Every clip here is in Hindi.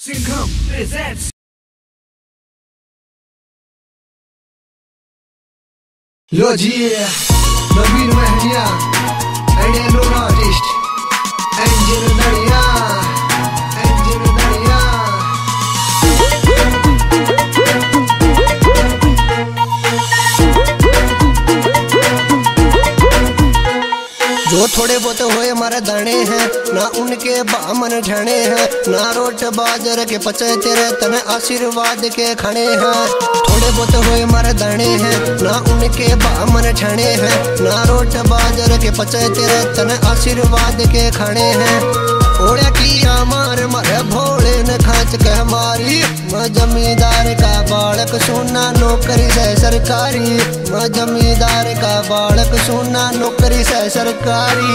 Singham presents लो जी नवीन महनिया एंड लोग आर्टिस्ट एंजल नड़िया जो थोड़े बहुत होए हमारे दाने हैं ना उनके बामन झणे हैं ना रोट बाजर के पचे तेरे तने आशीर्वाद के खड़े हैं। थोड़े बहुत होए हमारे दाने हैं ना उनके बामन झणे हैं ना रोट बाजर के पचे तेरे तने आशीर्वाद के खड़े हैं। ओढ़ा किया मार मारे भोले ने खांच के मारी मैं जमींदार का बालक सोना नौकरी से सरकारी मैं जमींदार का बालक सोना नौकरी से सरकारी।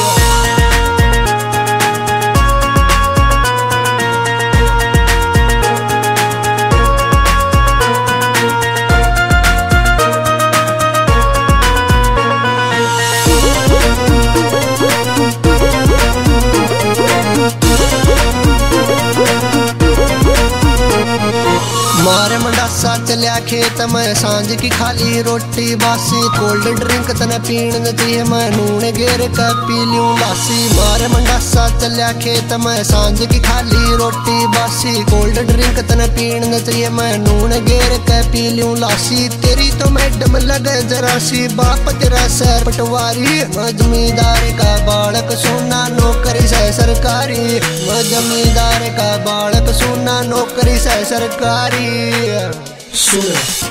मारे मंडासा चलिया खेत में सांझ की खाली रोटी बासी कोल्ड ड्रिंक तने पीण चाहिए मैं नून घेर के पी लूं लासी। मारे मंडासा चलिया खेत में सांझ की खाली रोटी बासी कोल्ड ड्रिंक तने पीण चाहिए मैं नून घेर के पी लूं लासी। तेरी तो मैडम लगे जरा सी बाप तेरा सैर पटवारी मैं जमींदार का बालक सोना नौकरी से सरकारी मैं जमींदार का बालक सोना नौकरी से सरकारी। सुन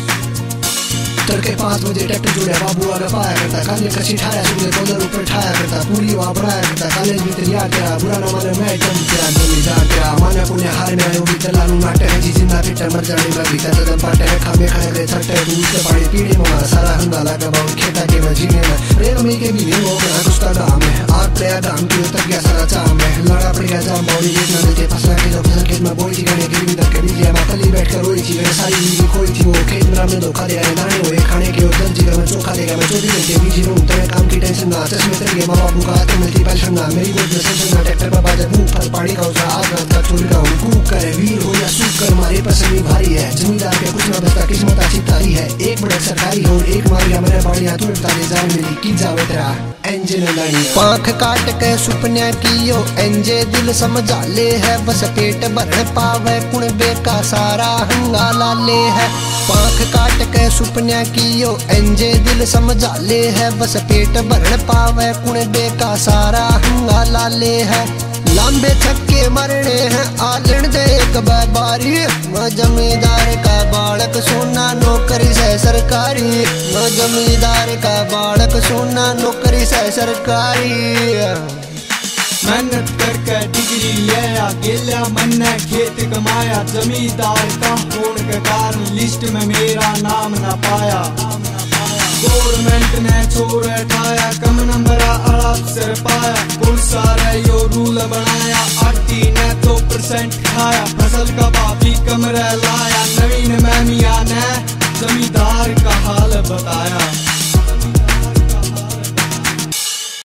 तड़के 5 बजे ट्रैक्टर जोड़े बाबू आगे पाया करता काले कच्ची ठाया सुबह कॉलर ऊपर ठाया करता पूरी वहाँ बढ़ाया करता कॉलेज में तैयार किया बुरा ना माने मैं जम किया जमींदार किया माने पुण्य हार में आयो भी तला लू नाटे है जी जिंदा पिटर मर जाने में भी तद पाटे है खामे खाए गए छट्टे दूध के पानी पीने में सारा हंगाला का बाउल खेता के मजीने में रेल में के भी नहीं हो गया उसका काम है आग प्रेया काम की तक गया सारा चाम है लड़ा पड़ गया जाम बाउली एक ना देते फसला के जो फसल खेत में बोई थी गने के भी तक के बिजलियां मातली बैठ कर रोई थी सारी बिजली खोई थी वो खेत में हमने धोखा दिया दाने हुए खाने के उधर जीवन में चोखा देगा मैं 24 घंटे बिजी रहूं तेरे काम की टेंशन ना चश्मे तेरे माँ बापू का हाथ मिलती पेंशन ना मेरी वो टेंशन ना ट्रैक्टर पर बाजे मुंह पर पानी का उठा आग रात का चोरी का हुकूक करे वीर हो या सूख कर मारे पसंद भारी है जमींदार के कुछ ना बचता किस्मत अच्छी तारी है एक बड़ा सरकारी हो एक मार गया मेरे बाड़ियां तू ताले जान मिली की जावे तेरा एंजल पाख काट के सुपने कियो एंजे दिल समझा ले है बस पेट भर पावे कुणबे का सारा हंगाला ले है। पाख काट के सुपने कियो एंजे दिल समझा ले है बस पेट भर पावे कुणबे का सारा हंगाला ले है। लंबे छक्के मरने हैं आलण दे एक बारी मैं जमींदार का बालक सोना नौकरी से सरकारी मैं जमींदार का बालक सोना नौकरी से सरकारी। मेहनत करके डिग्री लिया गेला मन ने खेत कमाया जमींदार का होने के कारण लिस्ट में मेरा नाम न पाया। गवर्नमेंट ने छोड़ उठाया कम नंबर अफसर पाया पुलिस सारे यो रूल बनाया आरती ने तो